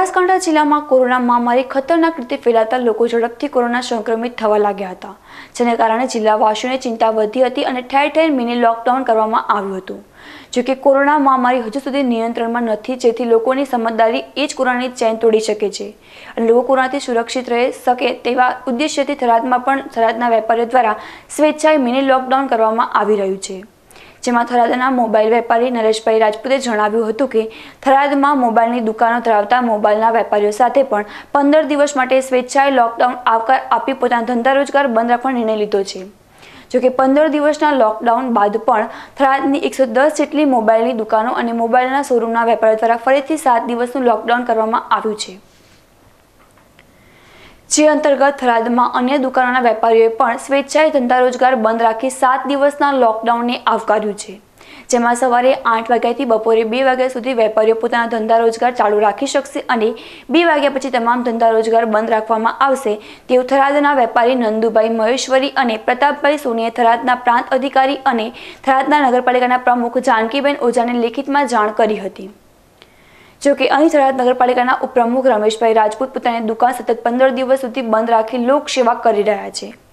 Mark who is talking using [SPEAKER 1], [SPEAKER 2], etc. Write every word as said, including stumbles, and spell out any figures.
[SPEAKER 1] બનાસકાંઠા જિલ્લામાં કોરોના મહામારી ખતરનાક રીતે ફેલાતા લોકો ઝડપથી કોરોના સંક્રમિત થવા લાગ્યા હતા, જેને કારણે જિલ્લાવાસીઓને ચિંતા વધી હતી અને ઠેર ઠેર મિની લોકડાઉન કરવામાં આવ્યું હતું। જો કે કોરોના મહામારી હજુ સુધી નિયંત્રણમાં નથી, જેથી લોકોની સમજદારી એ જ કોરોનાની ચેન તોડી શકે છે અને લોકો કોરોનાથી સુરક્ષિત રહી શકે તેવા ઉદ્દેશ્યથી થરાદમાં પણ થરાદના વેપારીઓ દ્વારા સ્વેચ્છાએ મિની લોકડાઉન કરવામાં આવી રહ્યું છે। જેમાં થરાદના મોબાઈલ વેપારી નરેશભાઈ રાજપૂતે જણાવ્યું હતું કે થરાદમાં મોબાઈલની દુકાનો ધરાવતા મોબાઈલના વેપારીઓ સાથે પણ પંદર દિવસ માટે સ્વેચ્છાએ લોકડાઉન આવકાર આપી પોતાના ધંધા રોજગાર બંધ રાખવાનો નિર્ણય લીધો છે। જો કે પંદર દિવસના લોકડાઉન બાદ પણ થરાદની એકસો દસ જેટલી મોબાઈલની દુકાનો અને મોબાઈલના શોરૂમના વેપારીઓ દ્વારા ફરીથી સાત દિવસનું લોકડાઉન કરવામાં આવ્યું છે, જે અંતર્ગત થરાદમાં અન્ય દુકાનોના વેપારીઓએ પણ સ્વેચ્છાએ ધંધા રોજગાર બંધ રાખી સાત દિવસના લોકડાઉનને આવકાર્યું છે, જેમાં સવારે આઠ વાગ્યાથી બપોરે બે વાગ્યા સુધી વેપારીઓ પોતાના ધંધા રોજગાર ચાલુ રાખી શકશે અને બે વાગ્યા પછી તમામ ધંધા રોજગાર બંધ રાખવામાં આવશે તેવું થરાદના વેપારી નંદુભાઈ મહેશ્વરી અને પ્રતાપભાઈ સોનીએ થરાદના પ્રાંત અધિકારી અને થરાદના નગરપાલિકાના પ્રમુખ જાનકીબેન ઓઝાને લેખિતમાં જાણ કરી હતી। જો કે અહીં થરાદ નગરપાલિકાના ઉપપ્રમુખ રમેશભાઈ રાજપૂત પોતાની દુકાન સતત પંદર દિવસ સુધી બંધ રાખી લોકસેવા કરી રહ્યા છે।